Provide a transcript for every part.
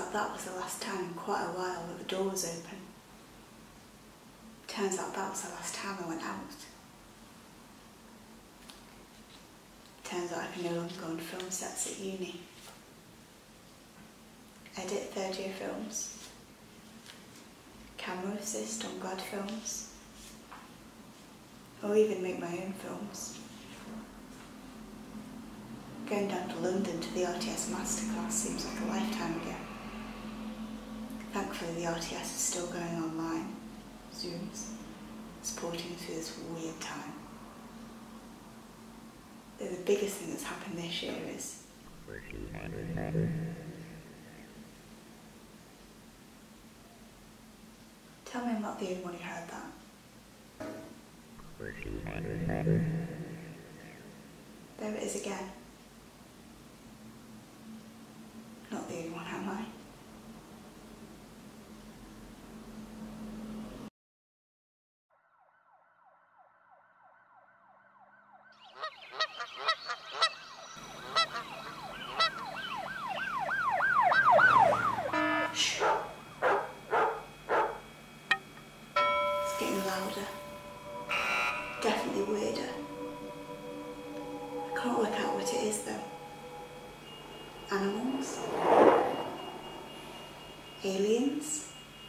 out that was the last time in quite a while that the door was open. Turns out that was the last time I went out. Turns out I can no longer go on film sets at uni. Edit third-year films. Camera assist on grad films. Or even make my own films. Going down to London to the RTS masterclass seems like a lifetime ago. Thankfully the RTS is still going online, Zooms, supporting through this weird time. Though the biggest thing that's happened this year is tell me I'm not the only one who heard that. There it is again. Not the only one, am I? Shh. It's getting louder. Definitely weirder. I can't work out what it is though. Animals? Aliens?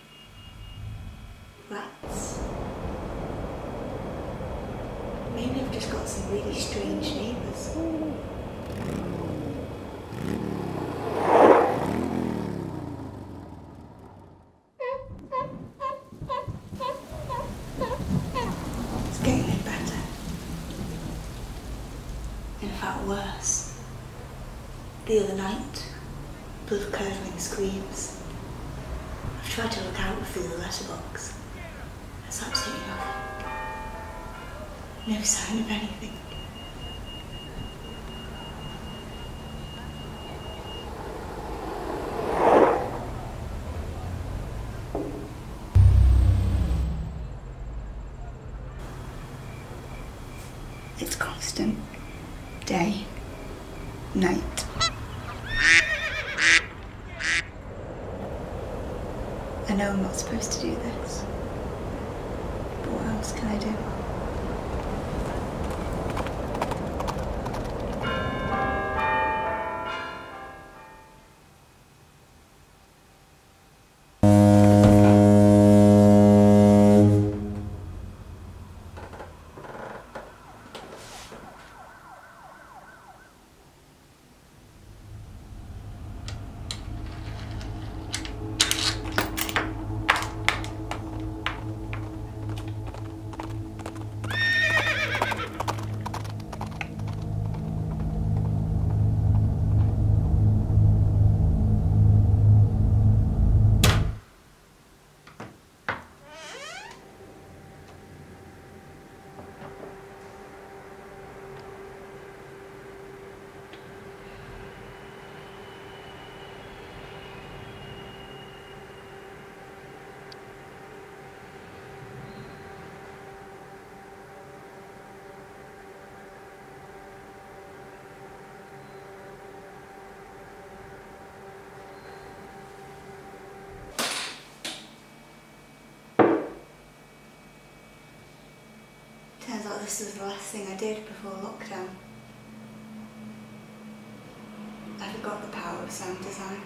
Rats? Maybe I've just got some really strange neighbours. It's getting any better. In fact, worse. The other night, blood-curdling screams. I've tried to look out through the letterbox. There's absolutely nothing. No sign of anything. It's constant. Day. Night. I know I'm not supposed to do this, but what else can I do? Turns out this was the last thing I did before lockdown. I forgot the power of sound design.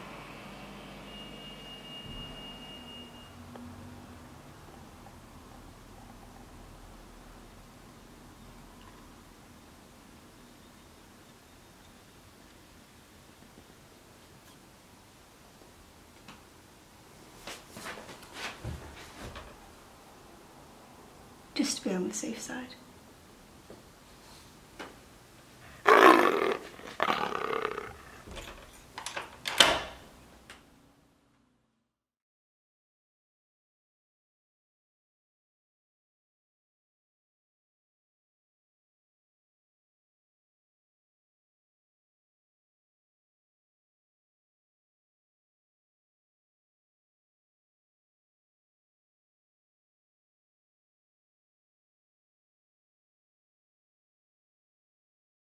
Just to be on the safe side.